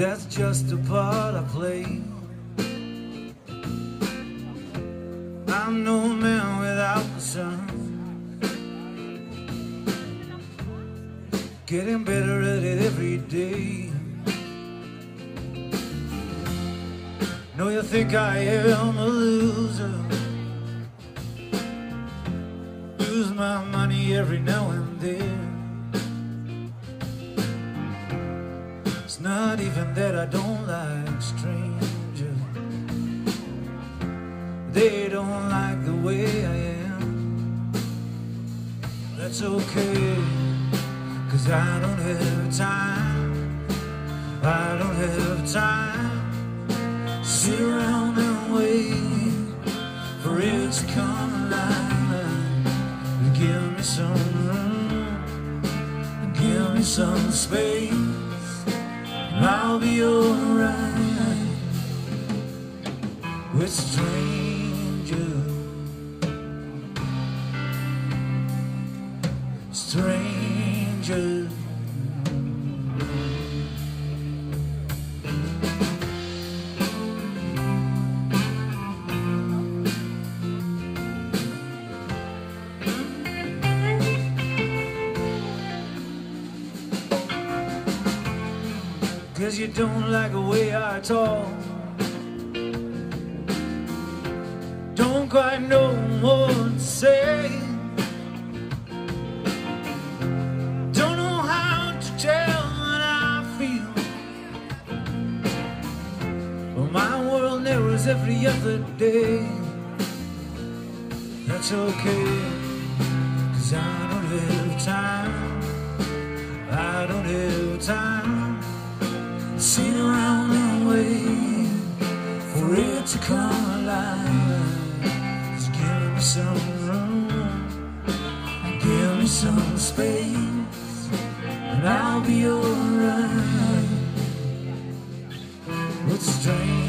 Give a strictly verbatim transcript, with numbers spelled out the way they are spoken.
that's just a part I play. I'm no man without the sun, getting better at it every day. Know you think I am a loser, lose my money every now and then. It's not even that I don't like strangers, they don't like the way I am. That's okay, 'cause I don't have time, I don't have time. Sit around and wait for it to come alive. Give me some room, give me some space, and I'll be alright with strangers. Strangers. Cause you don't like the way I talk, don't quite know what to say, don't know how to tell what I feel. Well, my world narrows every other day. That's okay, 'cause I don't have time, I don't have time. Sit around and wait for it to come alive. Just give me some room, give me some space, and I'll be alright with strangers.